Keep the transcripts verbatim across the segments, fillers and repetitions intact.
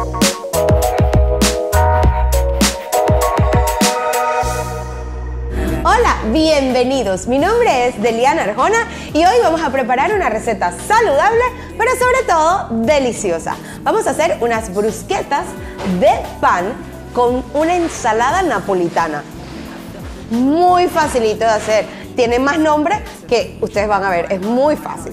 Hola, bienvenidos. Mi nombre es Deliana Arjona y hoy vamos a preparar una receta saludable, pero sobre todo deliciosa. Vamos a hacer unas brusquetas de pan con una ensalada napolitana. Muy facilito de hacer. Tiene más nombre que ustedes van a ver. Es muy fácil.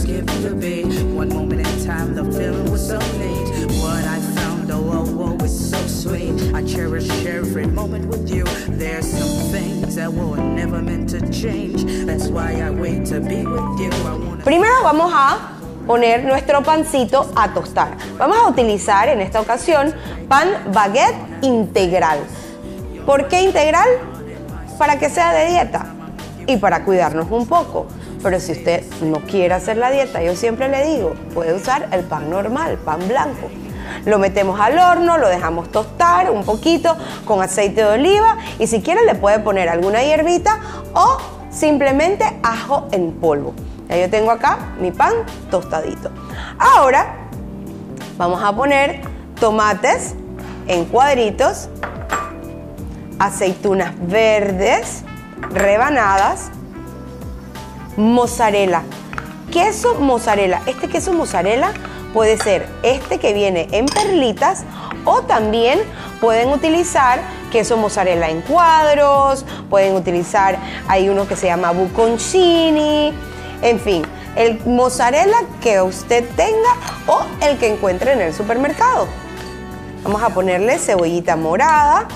Primero vamos a poner nuestro pancito a tostar. Vamos a utilizar en esta ocasión pan baguette integral. ¿Por qué integral? Para que sea de dieta y para cuidarnos un poco. Pero si usted no quiere hacer la dieta, yo siempre le digo, puede usar el pan normal, pan blanco. Lo metemos al horno, lo dejamos tostar un poquito con aceite de oliva y si quiere le puede poner alguna hierbita o simplemente ajo en polvo. Ya yo tengo acá mi pan tostadito. Ahora vamos a poner tomates en cuadritos, aceitunas verdes rebanadas, mozzarella, queso mozzarella. Este queso mozzarella puede ser este que viene en perlitas o también pueden utilizar queso mozzarella en cuadros, pueden utilizar, hay uno que se llama buconcini, en fin, el mozzarella que usted tenga o el que encuentre en el supermercado. Vamos a ponerle cebollita morada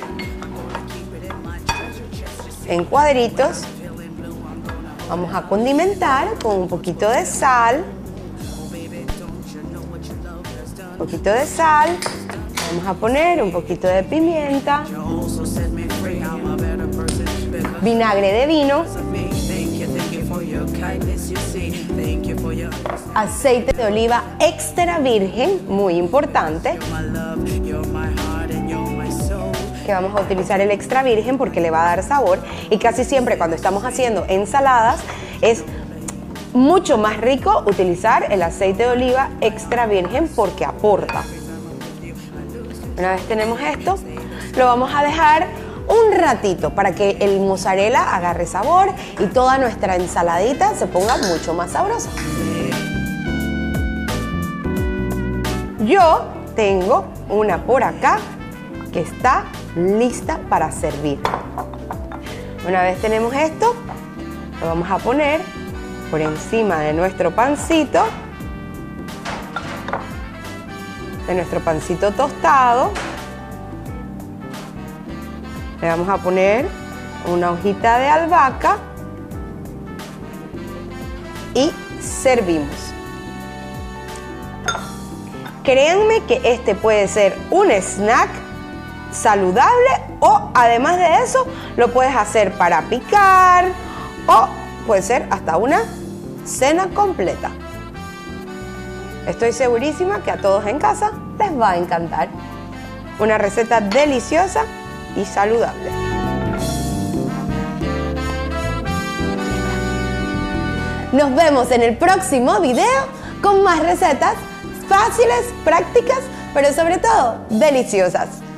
en cuadritos. Vamos a condimentar con un poquito de sal. Un poquito de sal. Vamos a poner un poquito de pimienta. Vinagre de vino. Aceite de oliva extra virgen, muy importante. Que vamos a utilizar el extra virgen porque le va a dar sabor y casi siempre cuando estamos haciendo ensaladas es mucho más rico utilizar el aceite de oliva extra virgen porque aporta. Una vez tenemos esto, lo vamos a dejar un ratito para que el mozzarella agarre sabor y toda nuestra ensaladita se ponga mucho más sabrosa. Yo tengo una por acá que está lista para servir. Una vez tenemos esto, lo vamos a poner por encima de nuestro pancito, de nuestro pancito tostado. Le vamos a poner una hojita de albahaca y servimos. Créanme que este puede ser un snack saludable o además de eso lo puedes hacer para picar o puede ser hasta una cena completa. Estoy segurísima que a todos en casa les va a encantar. Una receta deliciosa y saludable. Nos vemos en el próximo video con más recetas fáciles, prácticas, pero sobre todo deliciosas.